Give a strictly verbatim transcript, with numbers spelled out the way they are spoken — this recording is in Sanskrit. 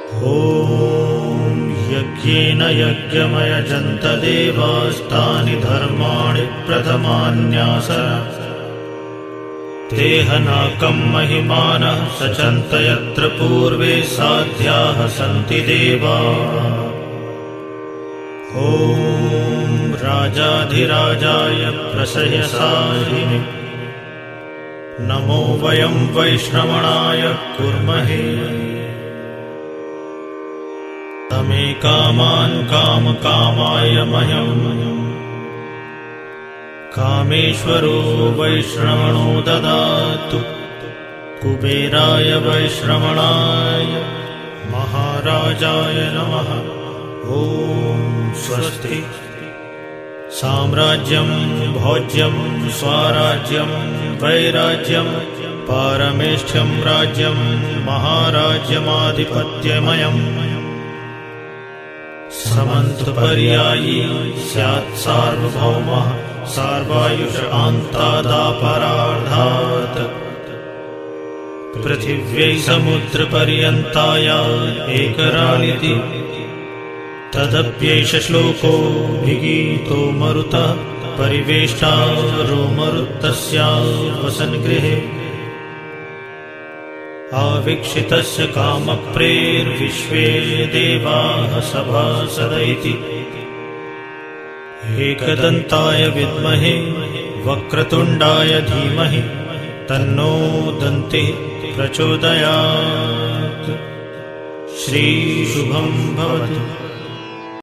ॐ यज्ञेन यज्ञमयजन्त देवास्तानि धर्माणि प्रथमान्यासन् तेहनाकं महिमानः सचन्त यत्र पूर्वे साध्याः सन्ति देवाः। ॐ राजाधिराजाय प्रसह्यसाहिने नमो वयं वैष्णवणाय कुर्महे। तमेकामान् कामकामाय मह्यम् कामेश्वरो वैश्रवणो ददातु। कुबेराय वैश्रवणाय महाराजाय नमः। ॐ स्वस्ति। साम्राज्यं भोज्यं स्वराज्यं वैराज्यं पारमेष्ठ्यं राज्यं महाराज्यमाधिपत्यमयम् समन्तपर्यायी स्यात् सार्वभौमः सार्वायुष अन्तादापरार्धात्। पृथिव्यै समुद्रपर्यन्ताया एकरानिति तदप्यैष श्लोको विगीतो मरुतः परिवेष्टारो मरुत्तस्या वसन्गृहे। आवीक्षितस्य कामप्रेर्विश्वे देवाः सभासदैति। एकदन्ताय विद्महे वक्रतुण्डाय धीमहि तन्नो दन्तिः प्रचोदयात्। श्रीशुभं भवतु।